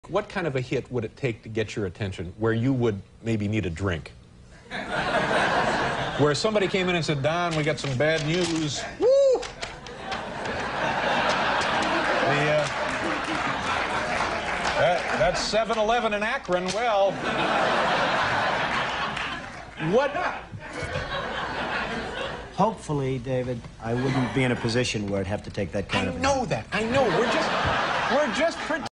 What kind of a hit would it take to get your attention where you would maybe need a drink? Where somebody came in and said, Don, we got some bad news. Woo! That's 7-Eleven in Akron. Well, what? Hopefully, David, I wouldn't be in a position where I'd have to take that kind of... I know that. I know. We're just